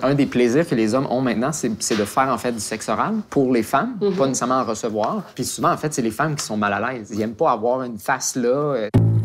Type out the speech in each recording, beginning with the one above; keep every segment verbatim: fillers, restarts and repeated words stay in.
Un des plaisirs que les hommes ont maintenant, c'est de faire, en fait, du sexe oral pour les femmes, mm-hmm. pas nécessairement en recevoir. Puis souvent, en fait, c'est les femmes qui sont mal à l'aise. Ils n'aiment pas avoir une face là. Euh...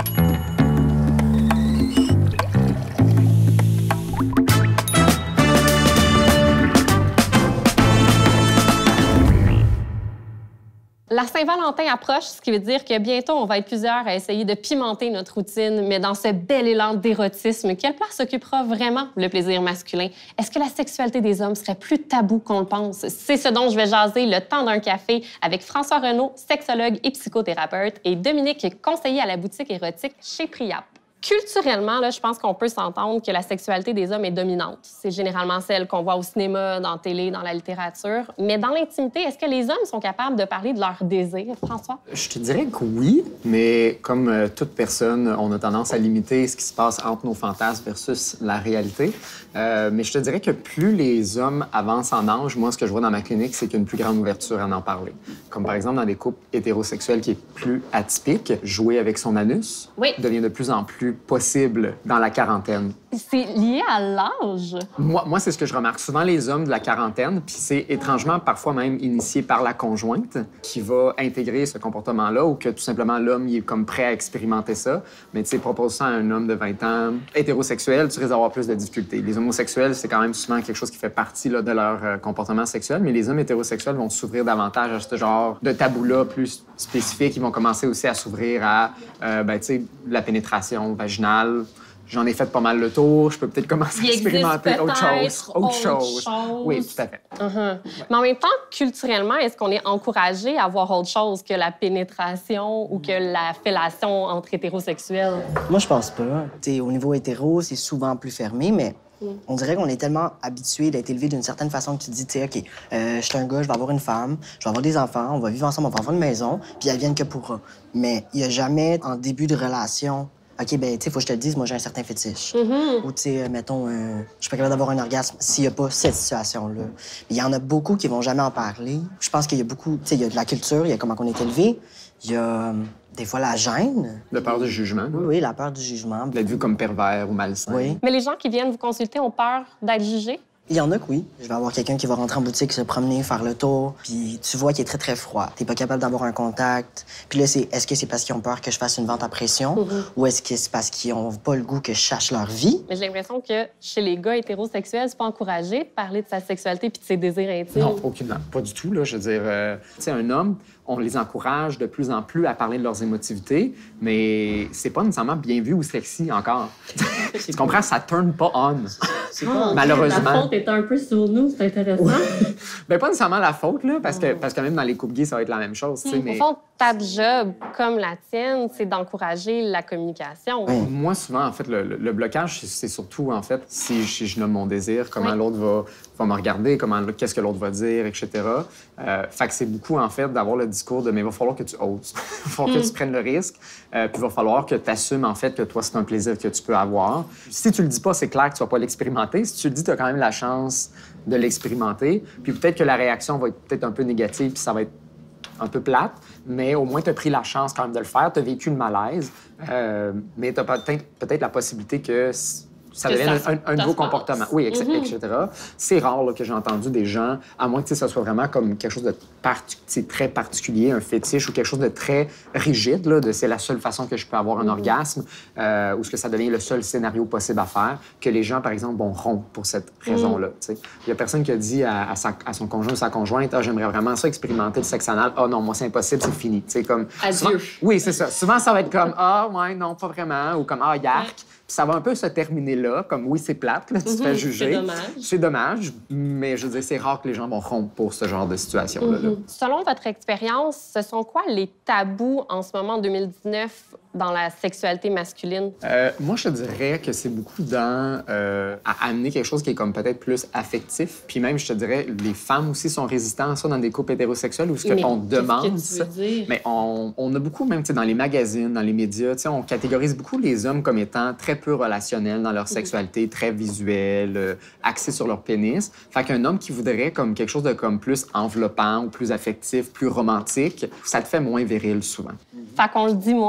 La Saint-Valentin approche, ce qui veut dire que bientôt, on va être plusieurs à essayer de pimenter notre routine, mais dans ce bel élan d'érotisme, quelle place occupera vraiment le plaisir masculin? Est-ce que la sexualité des hommes serait plus taboue qu'on le pense? C'est ce dont je vais jaser le temps d'un café avec François Renaud, sexologue et psychothérapeute, et Dominique, conseiller à la boutique érotique chez Priap. Culturellement, là, je pense qu'on peut s'entendre que la sexualité des hommes est dominante. C'est généralement celle qu'on voit au cinéma, dans la télé, dans la littérature. Mais dans l'intimité, est-ce que les hommes sont capables de parler de leurs désirs, François? Je te dirais que oui, mais comme euh, toute personne, on a tendance à limiter ce qui se passe entre nos fantasmes versus la réalité. Euh, mais je te dirais que plus les hommes avancent en âge, moi, ce que je vois dans ma clinique, c'est qu'il y a une plus grande ouverture à en parler. Comme par exemple dans des couples hétérosexuels qui est plus atypique, jouer avec son anus oui. devient de plus en plus possible dans la quarantaine. C'est lié à l'âge? Moi, moi c'est ce que je remarque. Souvent, les hommes de la quarantaine, puis c'est étrangement parfois même initié par la conjointe qui va intégrer ce comportement-là ou que tout simplement l'homme il est comme prêt à expérimenter ça. Mais tu sais, propose ça à un homme de vingt ans hétérosexuel, tu risques d'avoir plus de difficultés. Les homosexuels, c'est quand même souvent quelque chose qui fait partie là, de leur euh, comportement sexuel, mais les hommes hétérosexuels vont s'ouvrir davantage à ce genre de tabou-là plus spécifique. Ils vont commencer aussi à s'ouvrir à euh, ben, tu sais, la pénétration vaginale. J'en ai fait pas mal le tour. Je peux peut-être commencer Il à expérimenter autre chose. Autre, autre chose. chose. Oui, tout à fait. Uh-huh. Ouais. Mais en même temps, culturellement, est-ce qu'on est encouragé à voir autre chose que la pénétration ou que la fellation entre hétérosexuels? Moi, je pense pas. T'sais, au niveau hétéro, c'est souvent plus fermé, mais mm. on dirait qu'on est tellement habitué d'être élevé d'une certaine façon que tu te dis, tu sais, OK, euh, je suis un gars, je vais avoir une femme, je vais avoir des enfants, on va vivre ensemble, on va avoir une maison, puis elles viennent que pour. Mais il n'y a jamais, en début de relation, OK, ben, tu sais, faut que je te le dise, moi, j'ai un certain fétiche. Mm-hmm. Ou, tu sais, mettons, euh, je suis pas capable d'avoir un orgasme s'il n'y a pas cette situation-là. Il y en a beaucoup qui vont jamais en parler. Je pense qu'il y a beaucoup, tu sais, il y a de la culture, il y a comment on est élevé, il y a des fois la gêne. La peur du jugement. Oui, oui, la peur du jugement. D'être vu comme pervers ou malsain. Oui. Mais les gens qui viennent vous consulter ont peur d'être jugés? Il y en a que oui. Je vais avoir quelqu'un qui va rentrer en boutique, se promener, faire le tour, puis tu vois qu'il est très, très froid. T'es pas capable d'avoir un contact. Puis là, c'est est-ce que c'est parce qu'ils ont peur que je fasse une vente à pression mm-hmm. ou est-ce que c'est parce qu'ils ont pas le goût que je cherche leur vie? Mais j'ai l'impression que chez les gars hétérosexuels, c'est pas encouragé de parler de sa sexualité puis de ses désirs intimes. Non, aucunement. Pas du tout, là. Je veux dire, euh, tu sais, un homme, on les encourage de plus en plus à parler de leurs émotivités, mais c'est pas nécessairement bien vu ou sexy encore. Tu comprends? Ça turn pas on. Oh, malheureusement. La faute est un peu sur nous, c'est intéressant. Ben pas nécessairement la faute, là, parce que, parce que même dans les couples gays, ça va être la même chose. Mmh. Mais... Au fond, ta job, comme la tienne, c'est d'encourager la communication. Oui. Moi, souvent, en fait, le, le blocage, c'est surtout, en fait, si je, si je nomme mon désir, comment oui. l'autre va, va me regarder, comment qu'est-ce que l'autre va dire, et cetera. Euh, fait que c'est beaucoup, en fait, d'avoir le discours de « mais il va falloir que tu oses, il va falloir mmh. que tu prennes le risque, euh, puis il va falloir que tu assumes, en fait, que toi, c'est un plaisir que tu peux avoir. Si tu le dis pas, c'est clair que tu vas pas l'expérimenter. Si tu le dis, tu as quand même la chance de l'expérimenter. Puis peut-être que la réaction va être peut-être un peu négative, puis ça va être un peu plate, mais au moins, tu as pris la chance quand même de le faire, tu as vécu le malaise, euh, mais tu as peut-être peut-être la possibilité que ça devienne un, un, un nouveau comportement. Oui, et cetera. Mm-hmm. et cetera. C'est rare là, que j'ai entendu des gens, à moins que ça soit vraiment comme quelque chose de partic- très particulier, un fétiche ou quelque chose de très rigide, là, de c'est la seule façon que je peux avoir un mm-hmm. orgasme, euh, ou est-ce que ça devient le seul scénario possible à faire, que les gens, par exemple, vont rompre pour cette raison-là. Il n'y a personne qui a dit à, à, sa, à son conjoint ou sa conjointe, ah, j'aimerais vraiment ça, expérimenter le sexe anal. Ah oh, non, moi, c'est impossible, c'est fini. T'sais, comme, Adieu. Souvent, oui, c'est ça. Souvent, ça va être comme, ah, ouais, non, pas vraiment, ou comme, ah, yark. Ouais. Puis ça va un peu se terminer là, comme oui, c'est plate, là, tu te mm-hmm, fais juger. C'est dommage. C'est dommage, mais je veux dire, c'est rare que les gens vont rompre pour ce genre de situation-là. Mm-hmm. Selon votre expérience, ce sont quoi les tabous en ce moment, en deux mille dix-neuf, dans la sexualité masculine? Euh, moi, je dirais que c'est beaucoup dans euh, à amener quelque chose qui est comme peut-être plus affectif. Puis même, je te dirais, les femmes aussi sont résistantes à ça dans des couples hétérosexuels où ce qu'on demande. Qu'est-ce que tu veux dire? Mais on, on a beaucoup, même dans les magazines, dans les médias, on catégorise beaucoup les hommes comme étant très peu relationnels dans leur sexualité, très visuels, euh, axés sur leur pénis. Fait qu'un homme qui voudrait comme quelque chose de comme plus enveloppant ou plus affectif, plus romantique, ça te fait moins viril souvent. Fait qu'on le dit moins?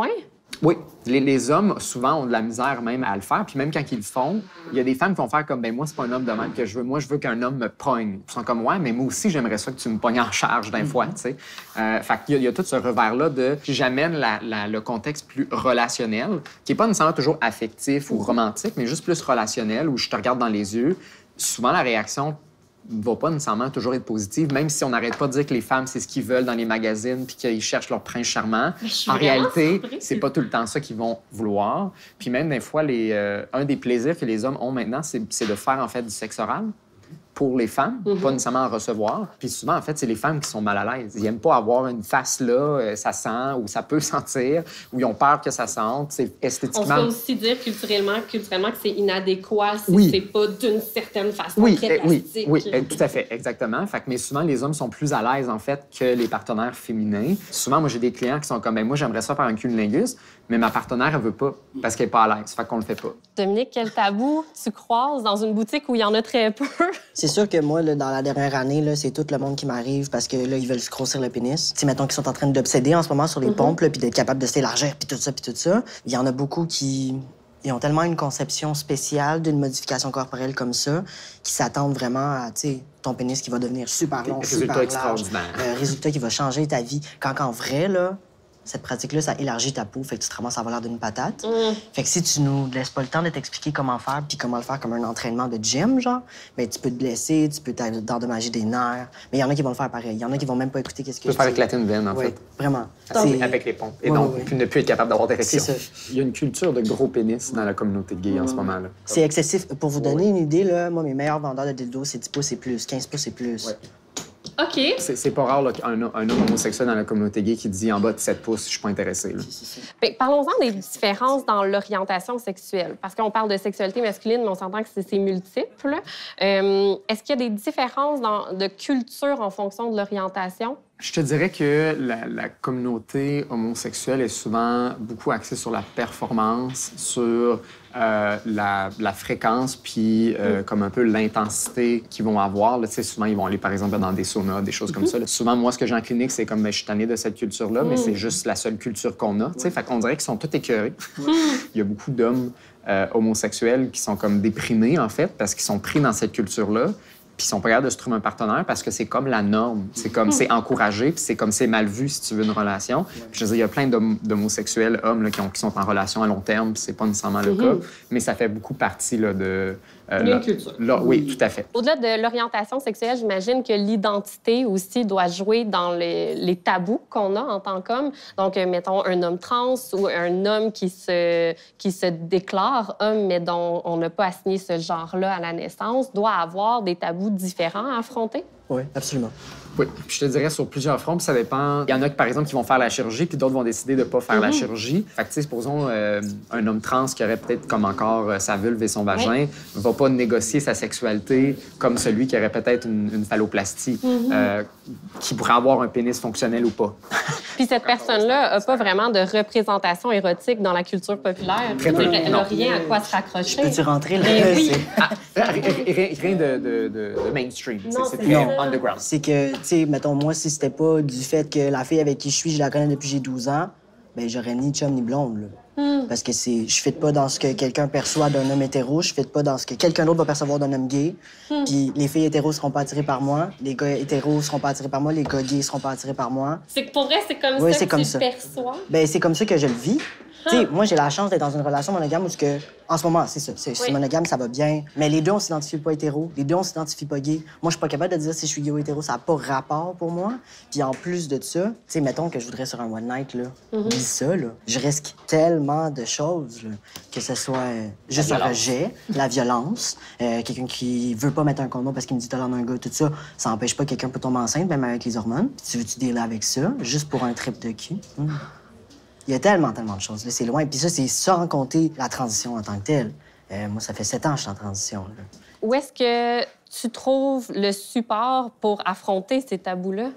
Oui. Les, les hommes, souvent, ont de la misère même à le faire. Puis même quand ils le font, il y a des femmes qui vont faire comme, ben moi, c'est pas un homme de même que je veux. Moi, je veux qu'un homme me pogne. Ils sont comme, ouais, mais moi aussi, j'aimerais ça que tu me pognes en charge d'un fois, tu sais. Euh, fait qu'il y, a- il y a tout ce revers-là de... Puis j'amène la- la- le contexte plus relationnel, qui est pas nécessairement toujours affectif ou romantique, mais juste plus relationnel, où je te regarde dans les yeux. Souvent, la réaction ne va pas nécessairement toujours être positive, même si on n'arrête pas de dire que les femmes, c'est ce qu'ils veulent dans les magazines puis qu'ils cherchent leur prince charmant. Mais je suis En vraiment réalité, surprise. c'est pas tout le temps ça qu'ils vont vouloir. Puis même des fois, les, euh, un des plaisirs que les hommes ont maintenant, c'est c'est de faire en fait du sexe oral pour les femmes, Mm-hmm. pas nécessairement en recevoir. Puis souvent, en fait, c'est les femmes qui sont mal à l'aise. Ils n'aiment pas avoir une face là, euh, ça sent ou ça peut sentir, ou ils ont peur que ça sente. C'est On se esthétiquement... peut aussi dire culturellement, culturellement que c'est inadéquat si Oui. c'est pas d'une certaine façon Oui, très eh, oui, plastique. oui, eh, tout à fait, exactement. Fait que, mais souvent, les hommes sont plus à l'aise, en fait, que les partenaires féminins. Souvent, moi, j'ai des clients qui sont comme, ben, moi, j'aimerais ça faire un cunnilingus, mais ma partenaire, elle veut pas parce qu'elle est pas à l'aise. Fait qu'on le fait pas. Dominique, quel tabou tu croises dans une boutique où il y en a très peu? C'est sûr que moi, là, dans la dernière année, là, c'est tout le monde qui m'arrive parce que là, ils veulent se grossir le pénis. Tu sais, mettons qu'ils sont en train d'obséder en ce moment sur les pompes, là, puis d'être capables de s'élargir, puis tout ça, puis tout ça. Il y en a beaucoup qui ils ont tellement une conception spéciale d'une modification corporelle comme ça qu'ils s'attendent vraiment à, tu sais, ton pénis qui va devenir super long, Résultat super large. extraordinaire. Euh, résultat qui va changer ta vie. Quand qu'en vrai, là, cette pratique-là, ça élargit ta peau, fait que tu te ramasses à avoir l'air d'une patate. Mm. Fait que si tu nous laisses pas le temps de t'expliquer comment faire, puis comment le faire comme un entraînement de gym, genre, ben tu peux te blesser, tu peux t'endommager des nerfs. Mais il y en a qui vont le faire pareil. Il y en a qui vont même pas écouter qu'est-ce que Tu peux je faire dis. éclater une veine, en Oui, fait. vraiment. Avec, C'est- avec les pompes. Et Ouais, donc, ouais, ouais. puis ne plus être capable d'avoir d'érection. C'est ça. Il y a une culture de gros pénis dans la communauté gay en ce moment. Là. C'est excessif. Pour vous donner une idée, là, moi, mes meilleurs vendeurs de dildos, c'est dix pouces et plus, quinze pouces et plus. Ouais. OK. C'est c'est pas rare là, qu'un un homme homosexuel dans la communauté gay qui dit en bas de sept pouces, je suis pas intéressé. Là. Bien, parlons-en des différences dans l'orientation sexuelle. Parce qu'on parle de sexualité masculine, mais on s'entend que c'est c'est multiple. Euh, Est-ce qu'il y a des différences dans, de culture en fonction de l'orientation? Je te dirais que la, la communauté homosexuelle est souvent beaucoup axée sur la performance, sur euh, la, la fréquence, puis euh, comme un peu l'intensité qu'ils vont avoir. Là, tu sais, souvent, ils vont aller, par exemple, dans des saunas, des choses comme ça. Là. Souvent, moi, ce que j'ai en clinique, c'est comme, ben, je suis tanné de cette culture-là, mais c'est juste la seule culture qu'on a. Tu sais, fait qu'on dirait qu'ils sont tous écœurés. Il y a beaucoup d'hommes euh, homosexuels qui sont comme déprimés, en fait, parce qu'ils sont pris dans cette culture-là. Puis ils sont pas capables de se trouver un partenaire parce que c'est comme la norme. C'est comme, c'est encouragé, puis c'est comme c'est mal vu si tu veux une relation. Puis je veux dire, il y a plein d'hom- d'homosexuels, hommes, là, qui, ont- qui sont en relation à long terme, puis c'est pas nécessairement le cas. Mais ça fait beaucoup partie, là, de... euh, D'une là- culture. là, oui, tout à fait. Au-delà de l'orientation sexuelle, j'imagine que l'identité aussi doit jouer dans les, les tabous qu'on a en tant qu'homme. Donc, euh, mettons, un homme trans ou un homme qui se, qui se déclare homme, mais dont on n'a pas assigné ce genre-là à la naissance, doit avoir des tabous différents à affronter. Oui, absolument. Oui, puis je te dirais sur plusieurs fronts, puis ça dépend. Il y en a qui, par exemple, qui vont faire la chirurgie, puis d'autres vont décider de ne pas faire la chirurgie. Fait que, tu sais, supposons euh, un homme trans qui aurait peut-être comme encore euh, sa vulve et son vagin, ne va pas négocier sa sexualité comme celui qui aurait peut-être une, une phalloplastie, euh, qui pourrait avoir un pénis fonctionnel ou pas. Puis cette personne-là n'a pas vraiment de représentation érotique dans la culture populaire. Très peu, Elle n'a non. rien à quoi se raccrocher. Peux-tu rentrer là? Ben oui. C'est- Ah, rien rien- rien de, de- de- de mainstream. Non, C'est- c'est c'est très ça. underground. C'est que, tu sais, mettons, moi, si c'était pas du fait que la fille avec qui je suis, je la connais depuis que j'ai douze ans, ben j'aurais ni chum ni blonde, là. Parce que c'est, je fit pas dans ce que quelqu'un perçoit d'un homme hétéro, je fit pas dans ce que quelqu'un d'autre va percevoir d'un homme gay. Puis les filles hétéros seront pas attirées par moi, les gars hétéros seront pas attirés par moi, les gars gays seront pas attirés par moi. C'est que pour vrai, c'est comme Oui, ça c'est que comme tu ça. le perçois. Ben c'est comme ça que je le vis. Tu sais, moi, j'ai la chance d'être dans une relation monogame où, ce que, en ce moment, c'est ça. C'est c'est Oui. monogame, ça va bien. Mais les deux, on s'identifie pas hétéro. Les deux, on s'identifie pas gay. Moi, je suis pas capable de dire si je suis gay ou hétéro. Ça n'a pas rapport pour moi. Puis en plus de ça, tu sais, mettons que je voudrais sur un one night, là. Dis ça, là. Je risque tellement de choses, là. Que ce soit euh, juste un rejet, la violence, euh, quelqu'un qui veut pas mettre un condom parce qu'il me dit t'as l'air d'un gars, tout ça. Ça empêche pas que quelqu'un peut tomber enceinte, même avec les hormones. Puis tu veux-tu dealer avec ça, juste pour un trip de cul? Hmm. Il y a tellement, tellement de choses. Là, c'est loin. Puis ça, c'est sans compter la transition en tant que telle. Euh, moi, ça fait sept ans que je suis en transition. Là. Où est-ce que tu trouves le support pour affronter ces tabous-là?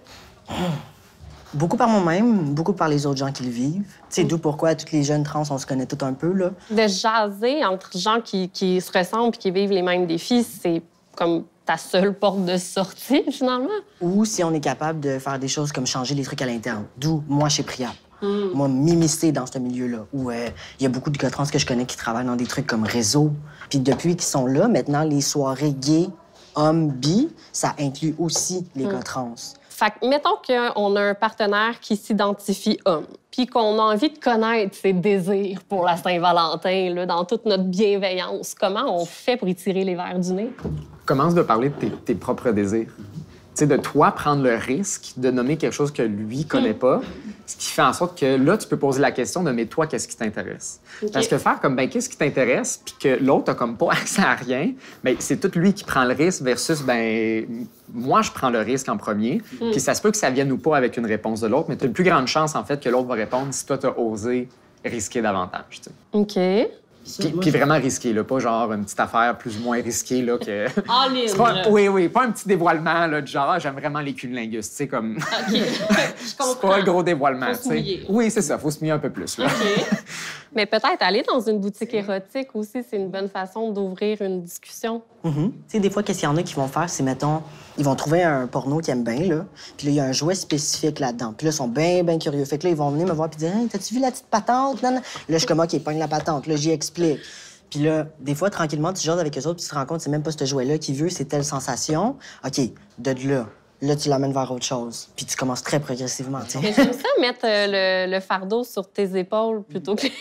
Beaucoup par moi-même, beaucoup par les autres gens qui le vivent. Tu sais, d'où pourquoi toutes les jeunes trans, on se connaît tout un peu, là. De jaser entre gens qui, qui se ressemblent et qui vivent les mêmes défis, c'est comme ta seule porte de sortie, finalement. Ou si on est capable de faire des choses comme changer les trucs à l'interne. D'où moi chez Priap. mm. moi, m'immiscer dans ce milieu-là, où il euh, y a beaucoup de gars trans que je connais qui travaillent dans des trucs comme réseau. Puis depuis qu'ils sont là, maintenant, les soirées gays, hommes, bi, ça inclut aussi les mm. gars trans. Fait que, mettons qu'on a un partenaire qui s'identifie homme, puis qu'on a envie de connaître ses désirs pour la Saint-Valentin, là, dans toute notre bienveillance. Comment on fait pour y tirer les verres du nez? Commence de parler de tes, tes propres désirs. Tu sais, de toi prendre le risque de nommer quelque chose que lui connaît pas, ce qui fait en sorte que là, tu peux poser la question de « mais toi, qu'est-ce qui t'intéresse? Okay. » Parce que faire comme « ben qu'est-ce qui t'intéresse? » puis que l'autre a comme pas accès à rien, ben c'est tout lui qui prend le risque versus « ben moi, je prends le risque en premier. Mm. » Puis ça se peut que ça vienne ou pas avec une réponse de l'autre, mais tu as une plus grande chance, en fait, que l'autre va répondre si toi, tu as osé risquer davantage. Tu sais. OK. Puis, puis vraiment risqué, là, pas genre une petite affaire plus ou moins risquée, là, que... En ligne, pas, oui, oui, pas un petit dévoilement, là, du genre, ah, j'aime vraiment les cunnilingus, tu sais, comme... OK, je comprends. C'est pas un gros dévoilement, tu sais. Oui, c'est ça, faut se mouiller un peu plus, là. OK. Mais peut-être aller dans une boutique érotique aussi, c'est une bonne façon d'ouvrir une discussion. Mm-hmm. Tu sais, des fois, qu'est-ce qu'il y en a qui vont faire, c'est, mettons, ils vont trouver un porno qu'ils aiment bien, là, puis là, il y a un jouet spécifique là-dedans. Puis là, ils sont bien, bien curieux. Fait que là, ils vont venir me voir puis dire « Hey, t'as-tu vu la petite patente? » Non, non. Là, je suis comme « OK, pogne la patente. » Là, j'y explique. Puis là, des fois, tranquillement, tu jases avec eux autres, puis tu te rends compte, c'est même pas ce jouet-là qui veut, c'est telle sensation. OK, de là. Là, tu l'amènes vers autre chose. Puis tu commences très progressivement, tu sais. J'aime ça, mettre euh, le, le fardeau sur tes épaules plutôt que...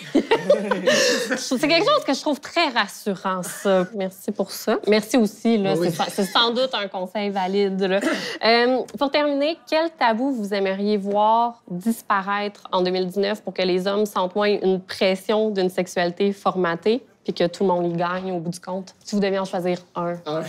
C'est quelque chose que je trouve très rassurant, ça. Merci pour ça. Merci aussi, là. Oui. C'est, c'est sans doute un conseil valide, là. Euh, pour terminer, quel tabou vous aimeriez voir disparaître en deux mille dix-neuf pour que les hommes sentent moins une pression d'une sexualité formatée puis que tout le monde y gagne au bout du compte? Si vous deviez en choisir un. un.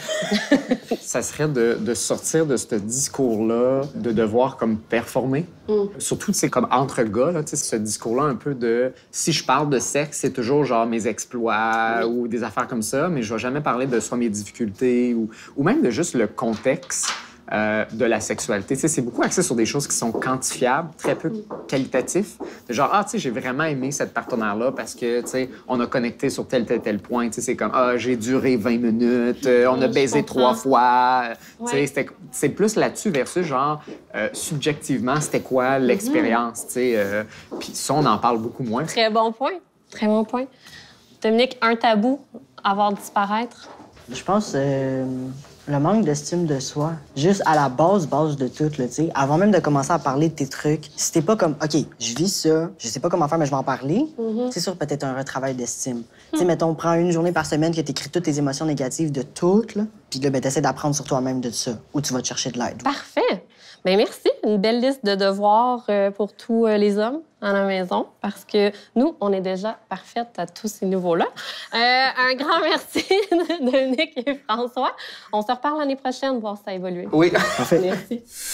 Ça serait de, de sortir de ce discours-là, de devoir comme performer. Mm. Surtout, c'est comme entre gars, là, ce discours-là un peu de si je parle de sexe, c'est toujours genre mes exploits oui. ou des affaires comme ça, mais je vais jamais parler de soit mes difficultés ou, ou même de juste le contexte. Euh, de la sexualité. Tu sais, c'est beaucoup axé sur des choses qui sont quantifiables, très peu qualitatifs. Genre, ah, tu sais, j'ai vraiment aimé cette partenaire-là parce que, tu sais, on a connecté sur tel, tel, tel point. Tu sais, c'est comme, ah, j'ai duré vingt minutes, euh, on a baisé trois fois. Ouais. Tu sais, c'est plus là-dessus versus, genre, euh, subjectivement, c'était quoi l'expérience, mm-hmm. tu sais. Euh, Puis ça, on en parle beaucoup moins. Très bon point. Très bon point. Dominique, un tabou à voir disparaître? Je pense... Euh... Le manque d'estime de soi, juste à la base, base de tout, là, tu sais. Avant même de commencer à parler de tes trucs, si t'es pas comme, OK, je vis ça, je sais pas comment faire, mais je vais en parler, mm-hmm. c'est sûr peut-être un retravail d'estime. Mm. Tu sais, mettons, prends une journée par semaine que t'écris toutes tes émotions négatives de toutes, là, puis là, ben, t'essaies d'apprendre sur toi-même de ça, ou tu vas te chercher de l'aide. Parfait! Bien, merci. Une belle liste de devoirs euh, pour tous euh, les hommes à la maison, parce que nous, on est déjà parfaites à tous ces niveaux-là. Euh, un grand merci, Dominique et François. On se reparle l'année prochaine, voir si ça a évolué. Oui, parfait. Merci.